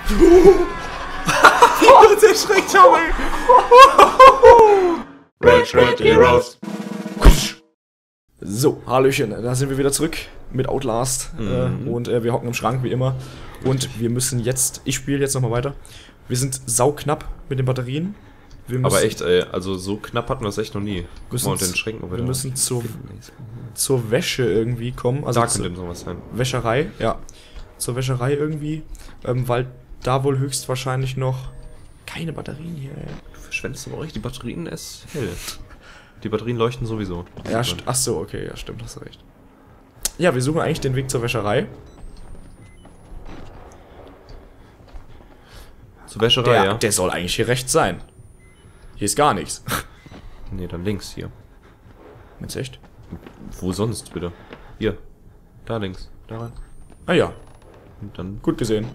Wie uns erschreckt haben, ey. Red Heroes. So, Hallöchen, da sind wir wieder zurück mit Outlast. Und wir hocken im Schrank wie immer. Und wir müssen jetzt, ich spiele jetzt nochmal weiter. Wir sind sauknapp mit den Batterien. Wir müssen, aber echt, ey, also so knapp hatten wir es echt noch nie. Wir müssen zur Wäsche irgendwie kommen. Also da könnte sowas sein. Wäscherei, ja. Zur Wäscherei irgendwie. Weil da wohl höchstwahrscheinlich noch keine Batterien hier, ey. Du verschwendest aber auch echt die Batterien, es hell. Die Batterien leuchten sowieso. Ja, ach so, okay, ja, stimmt, hast du recht. Ja, wir suchen eigentlich den Weg zur Wäscherei. Zur Wäscherei, ja? Der soll eigentlich hier rechts sein. Hier ist gar nichts. Nee, dann links hier. Meinst du echt? Wo sonst, bitte? Hier. Da links. Da rein. Ah ja, Und dann gut gesehen.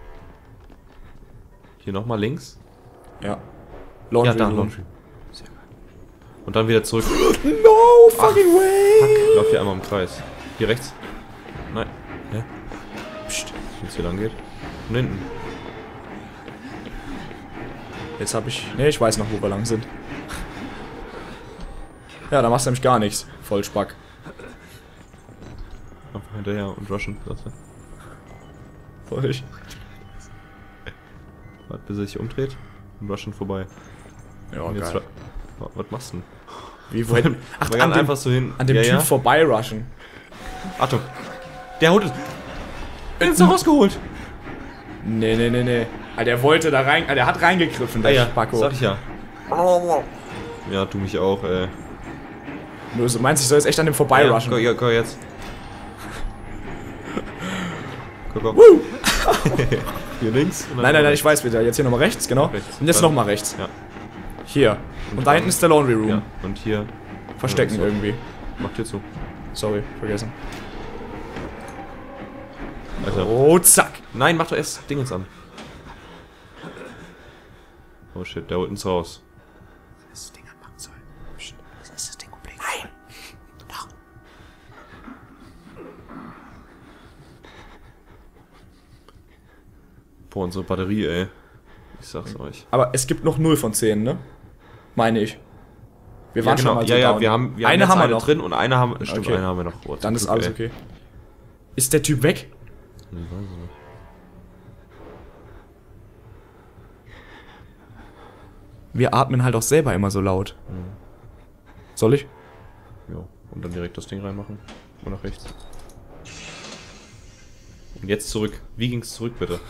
hier nochmal links. Ja. Laundry Ja, da, Room. Laundry. Sehr geil. Und dann wieder zurück. No fucking way! Fuck, lauf hier einmal im Kreis. Hier rechts. Nein. Hä? Psst. Wenn es hier lang geht. Und hinten. Jetzt hab ich... Ne, ich weiß noch, wo wir lang sind. Ja, da machst du nämlich gar nichts. Voll Spack. Einfach hinterher und rushen. Voll. Warte, bis er sich umdreht. Und rushen vorbei. Ja, Und jetzt geil. was machst du denn? Wie wohin? Ach, Man kann einfach so hin. an dem ja, Typ ja. vorbeirushen. Achtung. Der holt es. Er ist rausgeholt. Nee, nee, nee, nee. Ah, der wollte da rein... Ah, der hat reingegriffen, der Spacko. sag ich ja. Ja, du mich auch, ey. Du meinst, ich soll jetzt echt an dem vorbeirushen? Ja, go jetzt. Go. Hier links? Nein, nein, nein, ich weiß wieder. Jetzt hier nochmal rechts, genau. Rechts. Und jetzt nochmal rechts. Ja. Hier. Und da hinten ist der Laundry Room. Ja, und hier. Verstecken so. irgendwie. Macht hier zu. Sorry, vergessen. Alter. Oh, zack. Nein, mach doch erst das Ding jetzt an. Oh shit, der holt uns raus. Das Ding anmachen soll. Psst, das ist das Ding umlegen. Nein. Doch. Boah, unsere Batterie, ey. Ich sag's euch. Aber es gibt noch 0 von 10, ne? Meine ich. Wir waren schon mal so ja, down. wir haben eine haben wir noch drin und eine haben, stimmt, Okay. eine haben wir noch. Oh, Dann ist Glück, alles ey. okay. Ist der Typ weg? Ich weiß es nicht. Wir atmen halt auch selber immer so laut. Soll ich? Ja, und dann direkt das Ding reinmachen. Und nach rechts. Und jetzt zurück. Wie ging's zurück, bitte?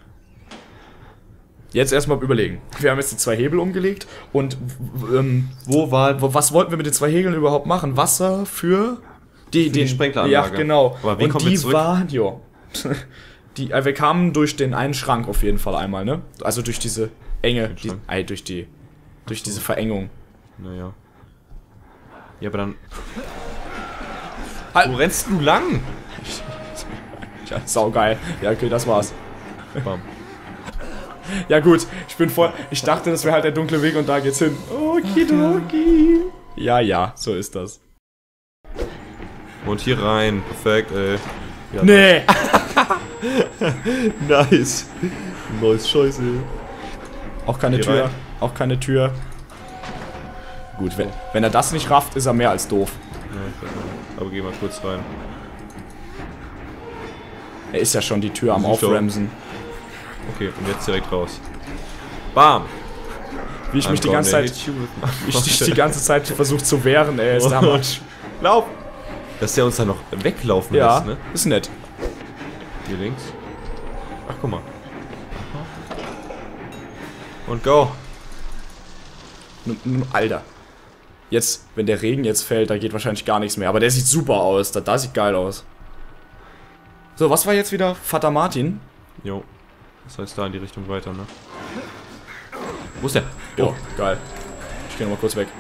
Jetzt erstmal überlegen. Wir haben jetzt die 2 Hebel umgelegt und was wollten wir mit den 2 Hebeln überhaupt machen? Wasser für die Sprenkleranlage. Ja, genau. Aber wie und kommen wir die zurück? waren, ja. Wir kamen durch den einen Schrank auf jeden Fall einmal, ne? Also durch diese Enge, durch diese Verengung. Naja. Ja, aber dann... Halt. Wo rennst du lang? Ja, saugeil. Ja, okay, das war's. Bam. Ja gut, ich dachte, das wäre halt der dunkle Weg und da geht's hin. Okidoki. Ja, ja, so ist das. Und hier rein. Perfekt, ey. Ja, Nee! nice. Neues Scheiße. Auch keine Hier Tür. rein. Auch keine Tür. Gut, wenn er das nicht rafft, ist er mehr als doof. Ja, ich weiß nicht. Aber geh mal kurz rein. Er ist ja schon die Tür am Siehst du? Aufbremsen. Okay, und jetzt direkt raus. Bam! Wie ich mich die ganze Zeit versuche zu wehren, ey, ist der Hammer. Lauf! Dass der uns dann noch weglaufen Ja, lässt, ne? ist nett. Hier links. Ach, guck mal. Und go! Alter. Jetzt, wenn der Regen jetzt fällt, da geht wahrscheinlich gar nichts mehr. Aber der sieht super aus. Da sieht geil aus. So, was war jetzt wieder? Vater Martin? Jo. Das heißt da in die Richtung weiter, ne? Wo ist der? Oh, geil. Ich geh nochmal kurz weg.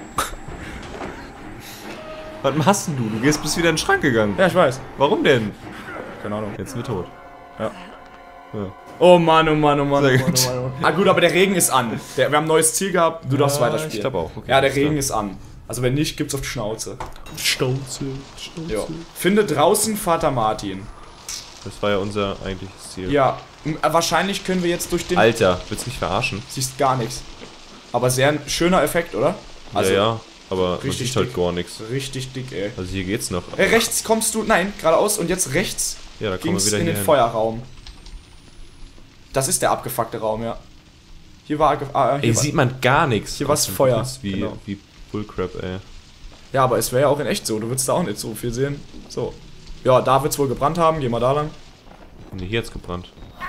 Was machst denn du? Du bist wieder in den Schrank gegangen. Ja, ich weiß. Warum denn? Keine Ahnung. Jetzt sind wir tot. Ja. Ja. Oh Mann, oh Mann, oh Mann. Sehr Oh Mann, gut. oh Mann, oh Mann. Ah gut, aber der Regen ist an. Wir haben ein neues Ziel gehabt, du darfst weiterspielen. Ich glaube auch. Okay, Ja, der alles Regen klar. ist an. Also wenn nicht, gibt's auf die Schnauze. Schnauze. Ja. Finde draußen Vater Martin. Das war ja unser eigentliches Ziel. Ja, Wahrscheinlich können wir jetzt durch den... Alter, willst du mich verarschen? Siehst gar nichts. Aber sehr ein schöner Effekt, oder? Also, ja, aber man richtig sieht halt dick. gar nichts. Richtig dick, ey. Also hier geht's noch. Rechts kommst du... Nein, geradeaus und jetzt rechts Ja, da kommen wir ging's wieder in hier den hin. Feuerraum. Das ist der abgefuckte Raum, ja. Hier war... Ey, hier war, sieht man gar nichts. hier war's Feuer, Das ist wie, genau. wie Bullcrap, ey. ja, aber es wäre ja auch in echt so. Du würdest da auch nicht so viel sehen. So. Ja, da wird's wohl gebrannt haben. Geh mal da lang. Nee, hier hat's gebrannt.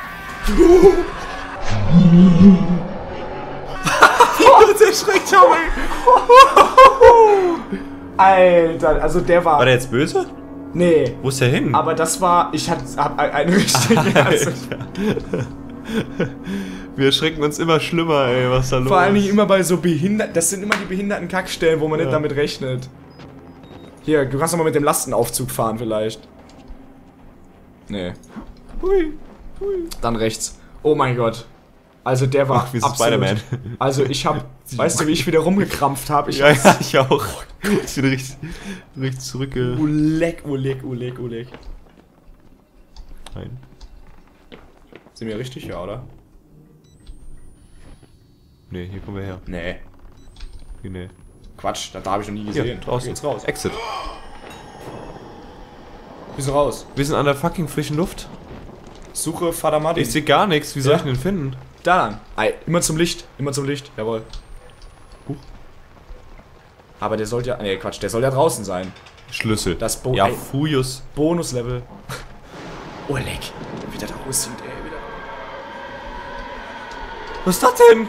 Der schreckt schon mal. Alter, also der war... War der jetzt böse? Nee. Wo ist der hin? Aber das war... Ich hab eine richtige... Also, Wir erschrecken uns immer schlimmer, ey, was da los ist. vor allen Dingen immer bei so behinderten... Das sind immer die behinderten Kackstellen, wo man nicht damit rechnet. Hier, du kannst doch mal mit dem Lastenaufzug fahren vielleicht. Nee. Hui, hui. Dann rechts. Oh mein Gott. Also der war Ach, wie Spider-Man. Also ich hab... Weißt du, wie ich wieder rumgekrampft habe? Ja, ja, ich auch. Ich bin richtig zurückge... Uleck. Nein. Sind wir richtig? Ja, oder? Nee, hier kommen wir her. Nee. Hier, nee. Quatsch, da habe ich noch nie Hier, gesehen. draußen. Geht's raus. Exit. Wieso raus? Wir sind an der fucking frischen Luft. Suche Vater Martin. Ich sehe gar nichts. Wie soll Ja? ich den denn finden? Da lang. Immer zum Licht. Jawohl. Huch. Aber der sollte ja... Nee, Quatsch, der soll ja draußen sein. Schlüssel. Das ja, Fujus. Bonuslevel. Oh, leck. Wie der da aussieht, ey. Wieder. Was ist das denn?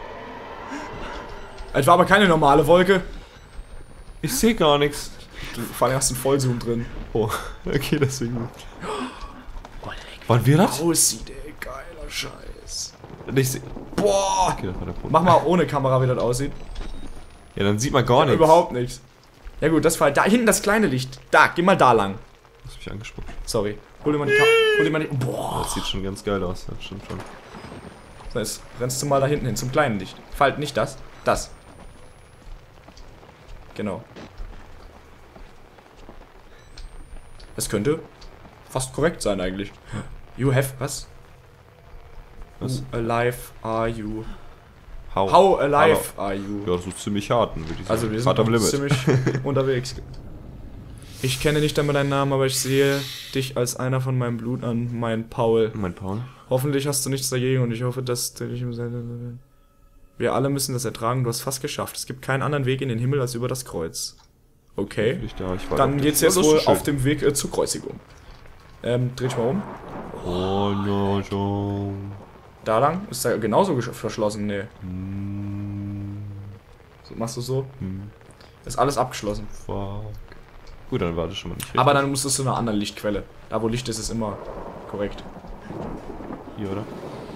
Es war aber keine normale Wolke. Ich sehe gar nichts. Du vor allem hast einen Vollzoom drin. Oh, okay, deswegen. Oh, leck. Waren wir das? Aussieht, ey. Geiler Scheiß. Ich seh... Boah. Okay, das war der Punkt. Mach mal ohne Kamera, wie das aussieht. Ja, dann sieht man gar nichts. Überhaupt nichts. Ja gut, das war da hinten das kleine Licht. Da, geh mal da lang. Das hab ich angesprochen. Sorry. Hol dir mal die Boah. Das sieht schon ganz geil aus. Das stimmt schon. So, jetzt rennst du mal da hinten hin zum kleinen Licht. Falt nicht das. Das. Genau. Es könnte fast korrekt sein eigentlich. You have... Was? Was? Who alive are you? How? How alive are you? Ja, das ist ziemlich hart, würde ich sagen. Also wir sind hart am noch Limit. ziemlich unterwegs. Ich kenne nicht einmal deinen Namen, aber ich sehe dich als einer von meinem Blut an, mein Paul. Mein Paul. Hoffentlich hast du nichts dagegen und ich hoffe, dass du dich wir alle müssen das ertragen, du hast fast geschafft. Es gibt keinen anderen Weg in den Himmel als über das Kreuz. Okay. Dann geht's jetzt wohl auf dem Weg zur Kreuzigung. Dreh dich mal um. Oh no, no. Da lang? Ist da genauso verschlossen? Nee. So, machst du so? Ist alles abgeschlossen. Fuck. Gut, dann warte schon mal nicht. Aber dann musst du zu einer anderen Lichtquelle. Da wo Licht ist, ist immer korrekt. Hier, oder?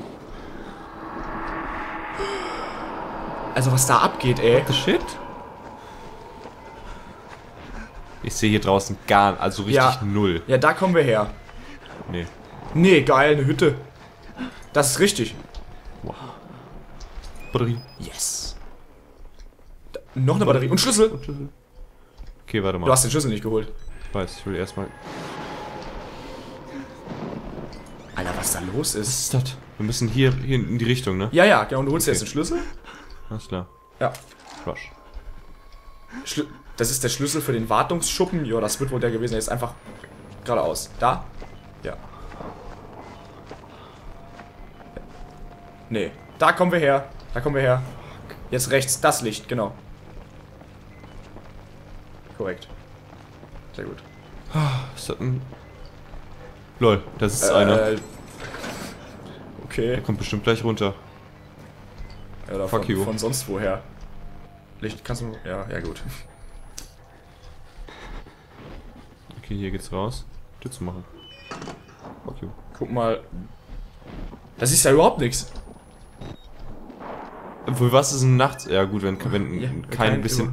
Also was da abgeht, ey. What the shit? Ich sehe hier draußen gar, also richtig Ja. null. Ja, da kommen wir her. Nee. Nee, geil, eine Hütte. Das ist richtig. Wow. Batterie. Yes. Da, noch eine Batterie. Und Schlüssel. Und Schlüssel. Okay, warte mal. Du hast den Schlüssel nicht geholt. Ich weiß, ich will erstmal. Alter, was da los Was ist. ist das? Wir müssen hier in die Richtung, ne? Ja, ja, genau. Und du holst Okay. jetzt den Schlüssel? Alles klar. Ja. Rush. Das ist der Schlüssel für den Wartungsschuppen. Ja, das wird wohl der gewesen. Der ist einfach geradeaus. Da? Ja. Nee. Da kommen wir her. Da kommen wir her. Jetzt rechts. Das Licht, genau. Korrekt. Sehr gut. Ist das ein... Lol, das ist einer. Okay. Der kommt bestimmt gleich runter. Ja, oder Fuck you. von sonst woher. Licht kannst du... Ja, ja gut. Okay, hier geht's raus. Tür zu machen. Fuck you. Guck mal. Das ist ja überhaupt nichts. Für was ist denn nachts? Ja gut, wenn Ja, kein bisschen...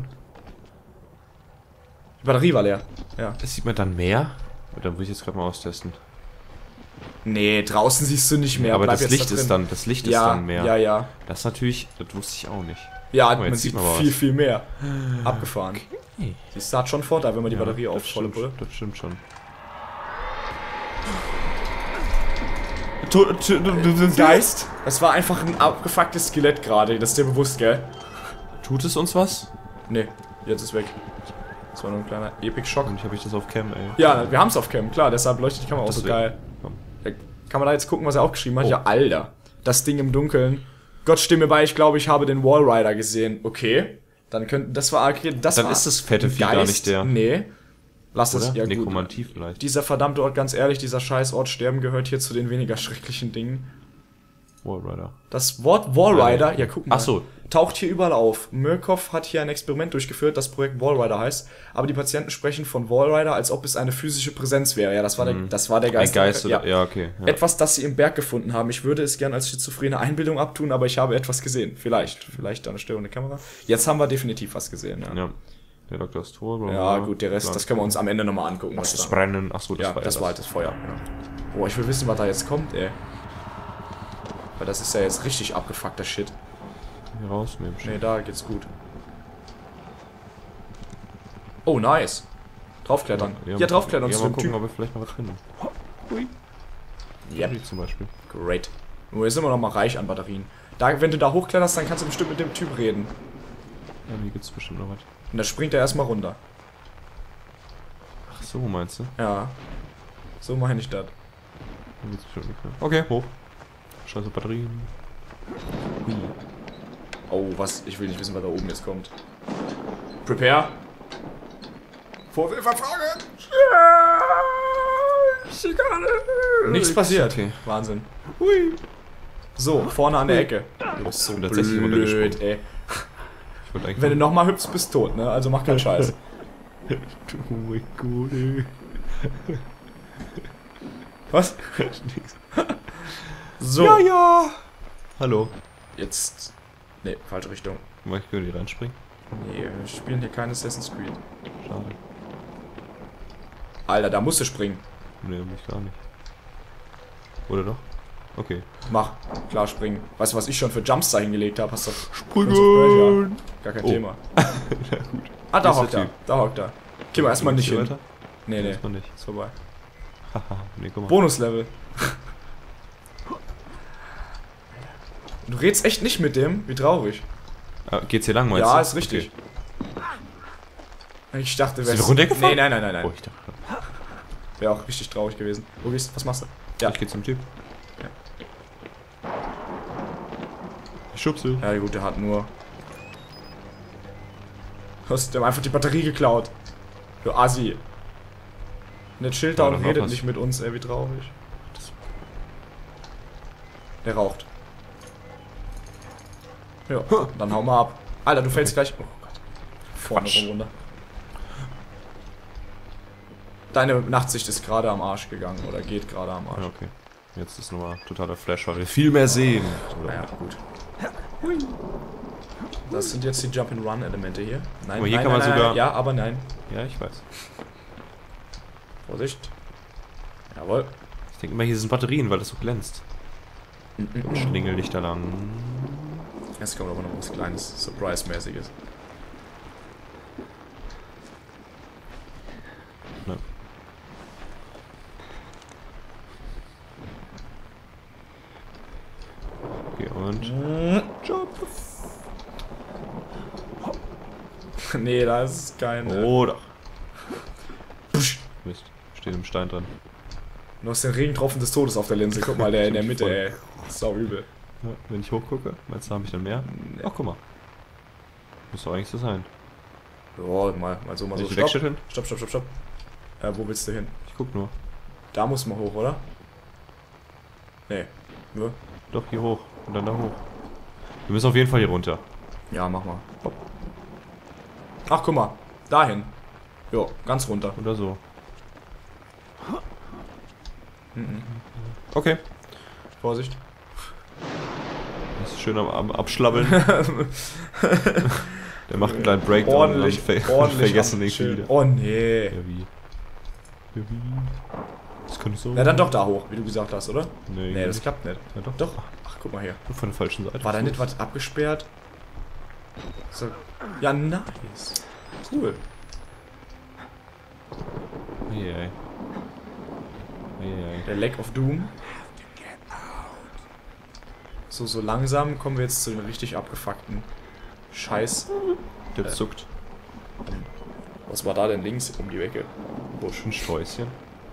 Die Batterie war leer. Ja. Das sieht man dann mehr? Oder muss ich jetzt gerade mal austesten? Nee, draußen siehst du nicht mehr. Aber Bleib das jetzt Licht da ist drin. dann, das Licht Ja, ist dann mehr. ja, ja. Das natürlich, das wusste ich auch nicht. Ja, Guck mal, man jetzt sieht sieht man was. viel, viel mehr. Abgefahren. Okay. Siehst du, hat schon Vorteil, wenn man die Batterie das aufschaltet, stimmt, oder? das stimmt schon. Geist. Das war einfach ein abgefucktes Skelett gerade. Das ist dir bewusst, gell? Tut es uns was? Nee, jetzt ist weg. Das war nur ein kleiner Epic-Schock. Und ich habe das auf Cam, ey. Ja, wir haben es auf Cam, klar. Deshalb leuchtet die Kamera auch so geil. Ja, kann man da jetzt gucken, was er aufgeschrieben hat? Ja, Alter. Das Ding im Dunkeln. Gott, stimme bei, ich glaube, ich habe den Wallrider gesehen. Okay. Dann könnten, das war Dann ist das fette Vieh gar nicht der. Nee. Lass es, ja gut. Nekromantie vielleicht. Dieser verdammte Ort, ganz ehrlich, dieser Scheißort Sterben gehört hier zu den weniger schrecklichen Dingen. Wallrider. Das Wort Wallrider, ja guck mal, Ach so. taucht hier überall auf. Murkoff hat hier ein Experiment durchgeführt, das Projekt Wallrider heißt, aber die Patienten sprechen von Wallrider, als ob es eine physische Präsenz wäre. Ja, das war der Geist. Ein Geist, oder? Ja, okay. Ja. Etwas, das sie im Berg gefunden haben. Ich würde es gern als schizophrene Einbildung abtun, aber ich habe etwas gesehen. Vielleicht eine störende Kamera. Jetzt haben wir definitiv was gesehen, ja. Der Dr. ist tot. Ja, gut, der Rest, das können wir uns am Ende nochmal angucken. Was das Brennen? Achso, das war das war halt das Feuer. Ja. Boah, ich will wissen, was da jetzt kommt, ey. Weil das ist ja jetzt richtig abgefuckter Shit. Hier raus, nee, da geht's gut. Oh, nice. Draufklettern. Ja, draufklettern. Ja, mal gucken, ob wir vielleicht noch was finden. Hui. Ja. Zum Beispiel. Great. Nur jetzt sind wir noch mal reich an Batterien. Da, wenn du da hochkletterst, dann kannst du bestimmt mit dem Typ reden. Ja, hier gibt's bestimmt noch was. Und da springt er erstmal runter. Ach so, meinst du? Ja. So meine ich das. Dann geht's bestimmt nicht mehr. Okay, hoch. Scheiße Batterien. Hui. Oh, was? Ich will nicht wissen, was da oben jetzt kommt. Prepare. Vorwürferfrage. Nichts passiert. Okay. Wahnsinn. Hui. So, vorne an der Ecke. Du bist so blöd, ey. Wenn du nochmal hüpfst, bist du tot, ne? Also mach keinen Scheiß. Oh mein Gott, ey. Was? So. Ja. Hallo. Jetzt. Ne, falsche Richtung. Mal ich hier reinspringen? Nee, wir spielen hier kein Assassin's Creed. Schade. Alter, da musst du springen. Nee, mich gar nicht. Oder doch? Okay. Mach. Klar, springen. Weißt du, was ich schon für Jumps da hingelegt habe? Hast du. Springen! Gar kein Thema. Na gut. Ah, da hockt er. Da hockt er. Geh mal erstmal nicht hin. Weiter? Nee, nee. Erstmal nicht. Ist vorbei. Haha, nee, guck mal. Bonuslevel. Du redst echt nicht mit dem? Wie traurig. Geht's hier lang, meinst du? Ja, ist richtig. Okay. Ich dachte, wär's... Ist runtergefallen? Nein. Oh, ich dachte... Wäre auch richtig traurig gewesen. Wo gehst du? Was machst du? Ja. Ich geh zum Typ. Ja. Ich schubse. Ja gut, der hat nur... Was? Der hat einfach die Batterie geklaut. Du Assi. Und der chillt da und redet nicht mit uns, ey, wie traurig. Der raucht. Ja, dann hau mal ab. Alter, du fällst gleich... Oh Gott. Vorne runter. Deine Nachtsicht ist gerade am Arsch gegangen oder geht gerade am Arsch. Ja, okay. Jetzt ist nochmal totaler Flash, weil wir viel mehr sehen. Oder? Ja, gut. Das sind jetzt die Jump-and-Run-Elemente hier. Nein, aber hier kann man sogar... Ja, aber nein. Ja, ich weiß. Vorsicht. Jawohl. Ich denke immer, hier sind Batterien, weil das so glänzt. Und schlingel dich da lang. Jetzt kommt aber noch was Kleines, Surprise-mäßiges. Ne. Okay, und... Jump! Nee, da ist kein... Oh, doch. Mist, steht im Stein dran. Du hast den Regentropfen des Todes auf der Linse. Guck mal, der in der Mitte, ey. Sau übel. Ja, wenn ich hochgucke, meinst du, habe ich dann mehr? Nee. Ach, guck mal. Muss doch eigentlich so sein. Ja, mal so, mal so. Stopp. Wo willst du hin? Ich guck nur. Da muss man hoch, oder? Nee. Nur? Doch, hier hoch. Und dann da hoch. Wir müssen auf jeden Fall hier runter. Ja, mach mal. Hopp. Ach, guck mal. Dahin. Jo, ganz runter. Oder so. Okay. Vorsicht. Das ist schön am Abschlabbeln. Der macht einen kleinen Breakdown ordentlich vergessen den wieder. Oh nee. Ja, wie? Das könnte so... Na dann doch da hoch, wie du gesagt hast, oder? Nee, das klappt nicht. Ja, doch. Doch. Ach, guck mal hier. Von der falschen Seite. War da nicht was abgesperrt? So. Ja, nice. Cool. Yeah. Der Lake of Doom. So langsam kommen wir jetzt zu den richtig abgefuckten Scheiß. Der zuckt. Was war da denn links um die Ecke? Busch. Ein Sträußchen.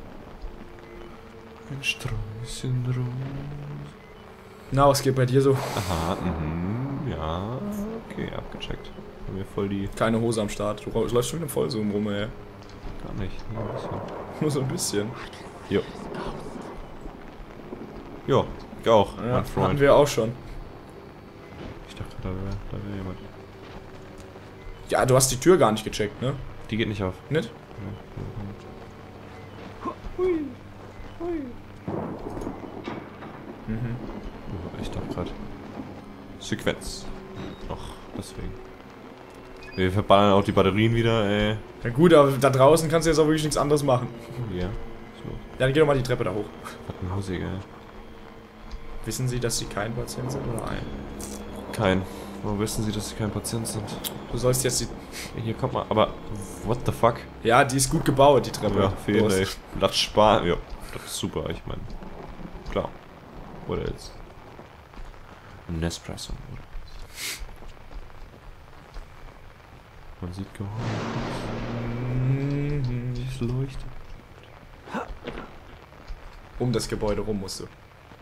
Ein Sträußchen drum. Na, was geht bei dir so? Aha, ja. Okay, abgecheckt. Haben wir voll die... Keine Hose am Start. Du läufst schon wieder voll so rum, ey. Gar nicht, nur ein bisschen. Nur so ein bisschen. Jo. Jo, ich auch, Ja, mein Freund. hatten wir auch schon. Ich dachte, da wäre jemand. Ja, du hast die Tür gar nicht gecheckt, ne? Die geht nicht auf. Nicht? Mhm. Oh, ich dachte gerade. Sequenz. Ach, deswegen. Wir verballern auch die Batterien wieder, ey. Ja gut, aber da draußen kannst du jetzt auch wirklich nichts anderes machen. Ja. So. Ja, dann geh doch mal die Treppe da hoch. Was Musik, ey. Wissen Sie, dass Sie kein Patient sind oder ein? Kein. Warum wissen Sie, dass Sie kein Patient sind? Du sollst jetzt die... Hier kommt mal, aber... What the fuck? Ja, die ist gut gebaut, die Treppe. Ja, fehlt, ey. Platz sparen. Ja, das ist super, ich meine. Klar. Oder jetzt? Ein Nespresso. Man sieht gar nichts. Es leuchtet. Um das Gebäude rum musst du.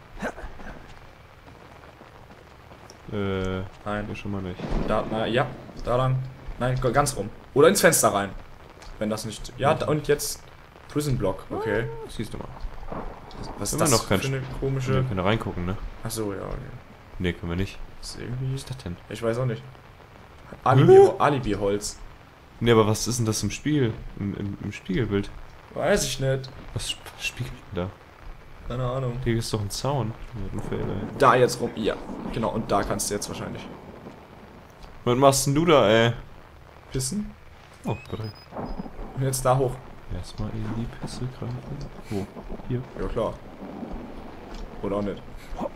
Nein. Hier schon mal nicht. Da, na, ja, da lang. Nein, ganz rum. Oder ins Fenster rein. Wenn das nicht... Ja, und jetzt... Prison Block, okay. Siehst du mal. Was ist Immer das noch kein für eine komische... Wir können da reingucken, ne? Achso, ja, okay. Ne, können wir nicht. Was ist irgendwie... Was ist das denn? Ich weiß auch nicht. Alibi-Holz. Ne, aber was ist denn das im Spiel? Im Spiegelbild? Weiß ich nicht. Was spiegelt denn da? Keine Ahnung. Hier ist doch ein Zaun. Da jetzt rum. Ja, genau. Und da kannst du jetzt wahrscheinlich Was machst denn du da, ey? pissen. Oh, bereit. Und jetzt da hoch. Erstmal in die Pisse greifen. Wo? Hier. Ja, klar. Oder auch nicht.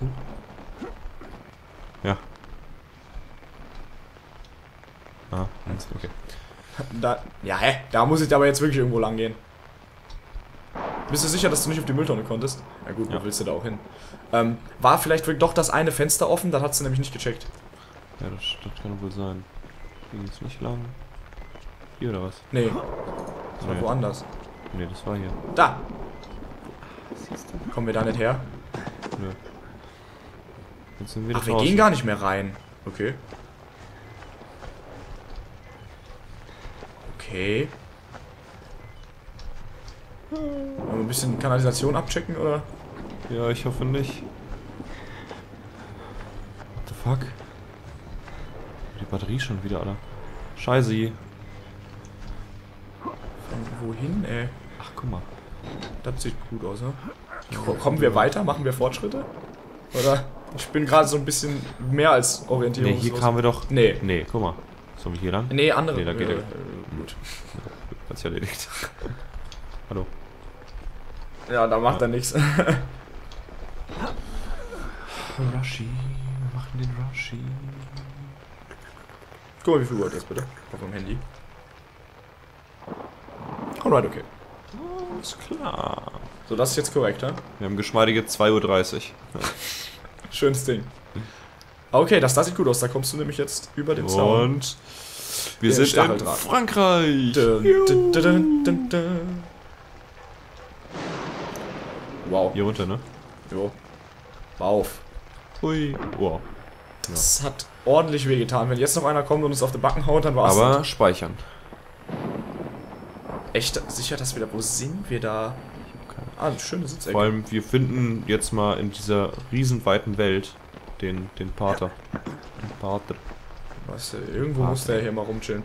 Ja. Ah, okay. Da... Ja, hä? Da muss ich aber jetzt wirklich irgendwo lang gehen. Bist du sicher, dass du nicht auf die Mülltonne konntest? Na gut, Ja. wo willst du da auch hin? War vielleicht wirklich doch das eine Fenster offen? Dann hat sie nämlich nicht gecheckt. Ja, das kann wohl sein. Ging jetzt nicht lang. Hier oder was? Nee. Das war Nee. woanders. Ne, das war hier. Da! Kommen wir da nicht her? Nö. Jetzt sind wir Ach, wir gehen gar nicht mehr rein. Okay. Okay. Wollen wir ein bisschen Kanalisation abchecken, oder? Ja, ich hoffe nicht. What the fuck? Die Batterie schon wieder, Alter. Scheiße. Von wohin, ey? Ach, guck mal. Das sieht gut aus, ne? Kommen wir weiter? Machen wir Fortschritte? Oder? Ich bin gerade so ein bisschen mehr als orientierungslos. Ne, hier kamen wir doch... Nee. Nee, guck mal. Sollen wir hier lang? Nee, andere. Nee, da geht er. Gut. Hat's ja erledigt. Hallo. Ja, da macht er nichts. Rushy, wir machen den Rushy. Guck mal, wie viel Uhr das ist, bitte. Auf dem Handy. Alright, okay. Ist klar. So, das ist jetzt korrekt, ne? Wir haben geschmeidige 2:30 Uhr. Schönes Ding. Okay, das sieht gut aus. Da kommst du nämlich jetzt über den Zaun. Und wir Der sind in Stacheldraht. Frankreich. Wow. Hier runter, ne? Jo. Auf. Hui. Wow. Das hat ordentlich wehgetan. Wenn jetzt noch einer kommt und uns auf die Backen haut, dann war's. Aber speichern. Echt sicher, dass wir da... Wo sind wir da? Ah, eine schöne Sitzecke. Vor allem, wir finden jetzt mal in dieser riesenweiten Welt den Pater. Den Pater. Weißt du, irgendwo muss der hier mal rumchillen.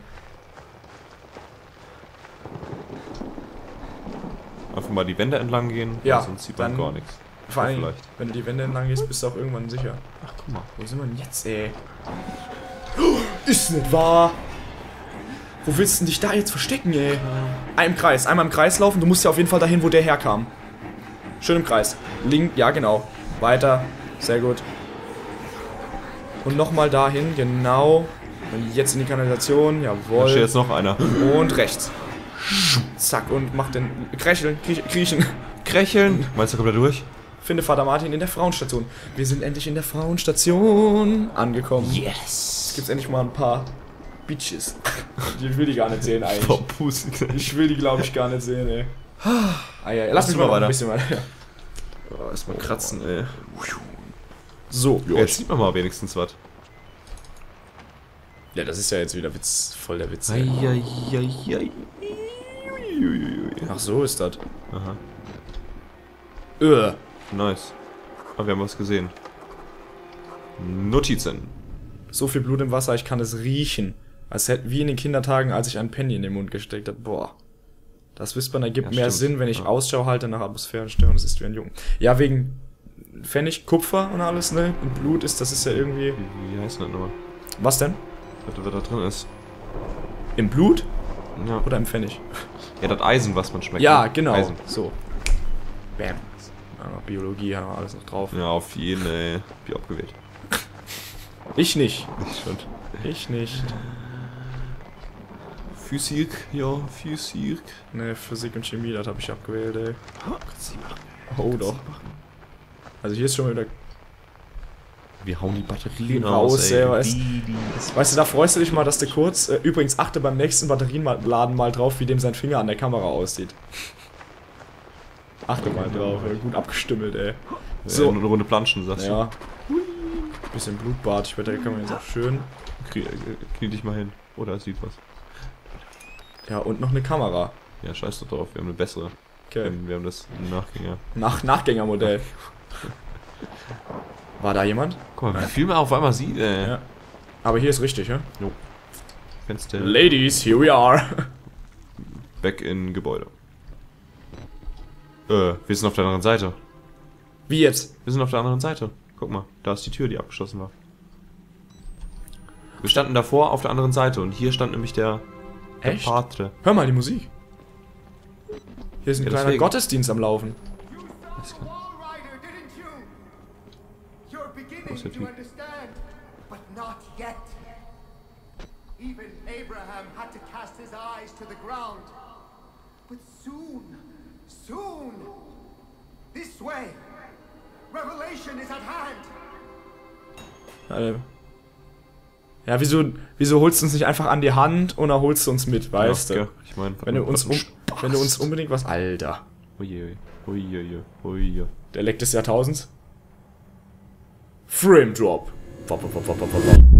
Einfach mal die Wände entlang gehen, Ja, sonst sieht man dann- gar nichts. Vor allem, vielleicht. wenn du die Wände entlang gehst, bist du auch irgendwann sicher. Ach, guck mal. Wo sind wir denn jetzt, ey? Ist nicht wahr! Wo willst du denn dich da jetzt verstecken, ey? Einmal im Kreis laufen, du musst ja auf jeden Fall dahin, wo der herkam. Schön im Kreis. Link, ja genau. Weiter. Sehr gut. Und nochmal dahin, genau. Und jetzt in die Kanalisation, Da jawohl. steht jetzt noch einer. Und rechts. Zack, und mach den... Kriechen. Krecheln. Meinst du, kommt er durch? Finde Vater Martin in der Frauenstation. Wir sind endlich in der Frauenstation angekommen. Yes! Jetzt gibt's endlich mal ein paar Bitches. Die will ich gar nicht sehen eigentlich. Ich will die, glaube ich, gar nicht sehen, ey. Ah, ja. Lass mich mal weiter. Ein bisschen weiter. Oh, erstmal kratzen, ey. So, jetzt sieht man mal wenigstens was. Ja, das ist ja jetzt wieder voll der Witz. Ach, so ist das. Aha. Nice. Aber wir haben was gesehen. Notizen. So viel Blut im Wasser, ich kann es riechen. Als hätte, wie in den Kindertagen, als ich einen Penny in den Mund gesteckt habe. Boah. Das Wispern ergibt mehr Sinn, wenn ich Ausschau halte nach Atmosphärenstörung. Das ist wie ein Jungen. Ja, wegen Pfennig, Kupfer und alles, ne? Und Blut ist, das ist ja irgendwie... Wie heißt das nochmal? Was denn? Was da drin ist. Im Blut? Ja. Oder im Pfennig? Ja, das Eisen, was man schmeckt. Ja, genau. Eisen. So. Bam. Biologie haben wir alles noch drauf. Ja, auf jeden, ey. Wie abgewählt. Ich nicht. Ich schon. Ich nicht. Physik, ja, Physik. Ne, Physik und Chemie, das habe ich abgewählt, ey. Oh, doch. Also hier ist schon mal wieder... Wir hauen die Batterien raus, ey. Weißt du, da freust du dich mal, dass du kurz... übrigens, achte beim nächsten Batterienladen mal drauf, wie dem sein Finger an der Kamera aussieht. Achte mal drauf, ey. Gut abgestümmelt, ey. So. Eine Runde planschen, sagst du. Ja. Bisschen Blutbad. Ich wette, da kann man jetzt auch schön... Knie dich mal hin. Oder es sieht was. Ja, und noch eine Kamera. Ja, scheiß doch drauf. Wir haben eine bessere. Okay. Wir haben das Nachgänger. Nachgängermodell. War da jemand? Guck mal, wie viel man auf einmal sieht, ey. Ja. Aber hier ist richtig, ja? Jo. Fenster. Ladies, here we are. Back in Gebäude. Wir sind auf der anderen Seite. Wie jetzt? Wir sind auf der anderen Seite. Guck mal, da ist die Tür, die abgeschlossen war. Wir standen davor auf der anderen Seite und hier stand nämlich der Patre. Hör mal die Musik. Hier ist ein kleiner Gottesdienst am Laufen. Wo ist der Typ? Even Abraham had to cast his eyes to the ground. But soon, this way, revelation is at hand. Ja, wieso holst du uns nicht einfach an die Hand und dann holst du uns mit, weißt du? Ich mein, wenn du uns unbedingt was... Alter. Oje. Der Leck des Jahrtausends. Frame Drop.